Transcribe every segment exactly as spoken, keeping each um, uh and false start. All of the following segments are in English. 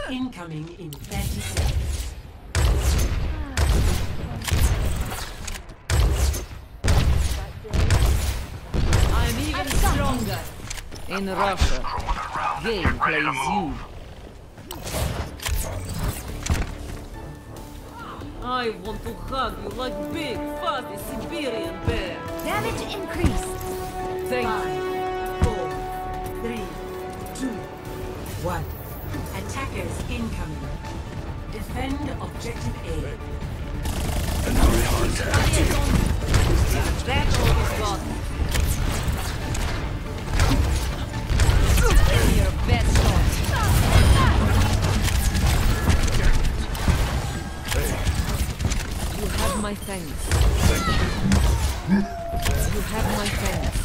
incoming in thirty seconds. I'm even stronger. In Russia, game plays you. I want to hug you like big, fuzzy Siberian bear. Damage increased. Thank Five, you. four, three, two, one. Attackers incoming. Defend objective A. That all is gone. Your best shot. You have my thanks. You have my thanks.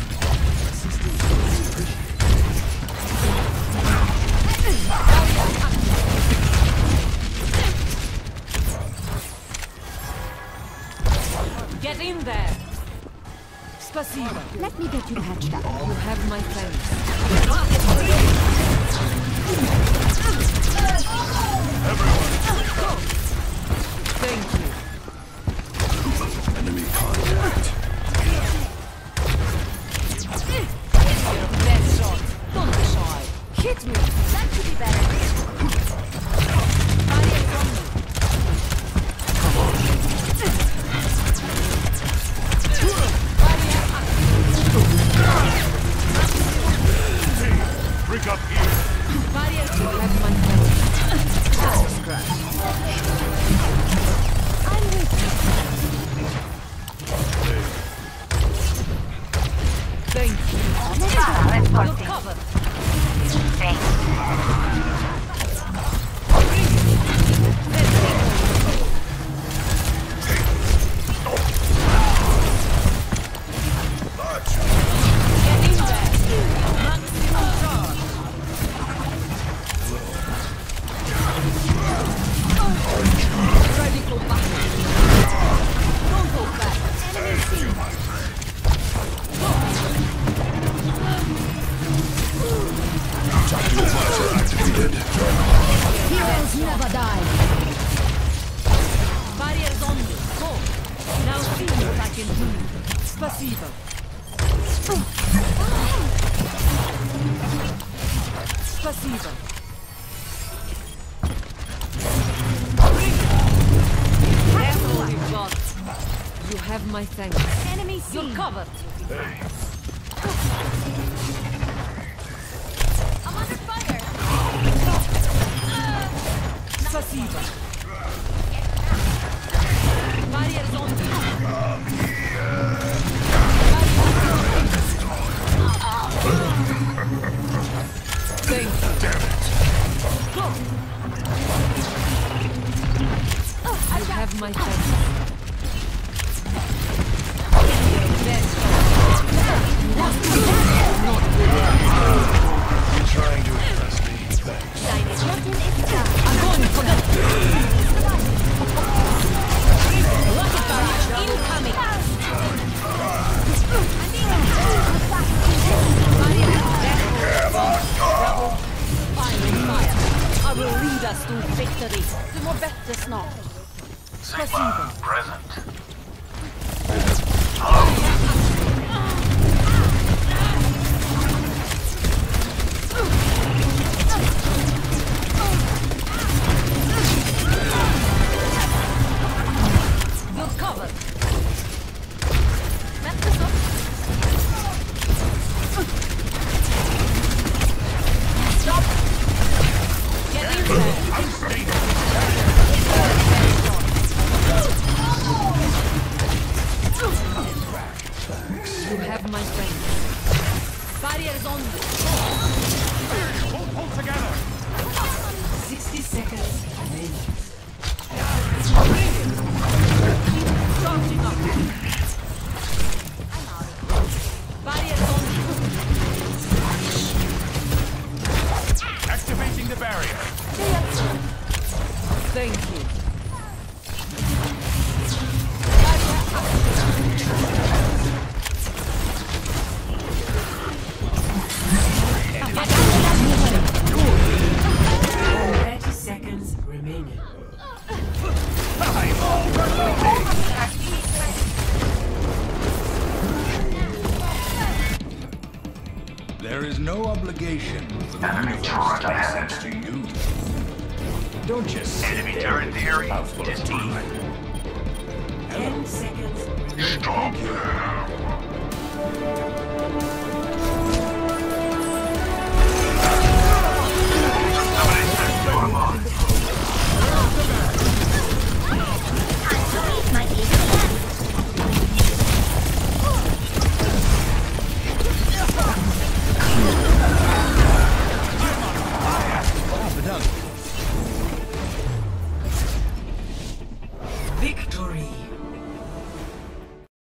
Get in there! Spasiba. Let me get you patched up. You have my thanks. Thank you. Enemy contact. Your best shot. Don't be shy. Hit me. That could be better. Barrier from me. Bring up here. Barrier to have my thanks. Just scratch. I'm with you. Thank you. You're covered. Get in there. Maximum charge. Ready for battle. Don't go back. Enemy seen. Heroes never die. Barriers on me. Go. Now see what I can do. Spasiba. Spasiba. That's all we've got. You have my thanks. Enemy seen. You're covered. I'm under fire. Spasiba. Barriers on me. Thank you. Damn it. Go. You have my thanks. Best. You're trying to impress me. Thanks. Rotten is down. I'm going for the rocket barrage incoming. Fire, fire. I will lead us to victory. Du mår bättre snart. Spasiba. Present. You're covered. Stop. Get in there. You have my friend. Barriers on you. Hold, hold together. sixty seconds remaining. Charging up. Barriers on you. Activating the barrier. Thank you. Barrier activated. There is no obligation for the universe to sense to you. Don't just sit Enemy there turret with theory your mouth full of teeth. Ten seconds. Stop there.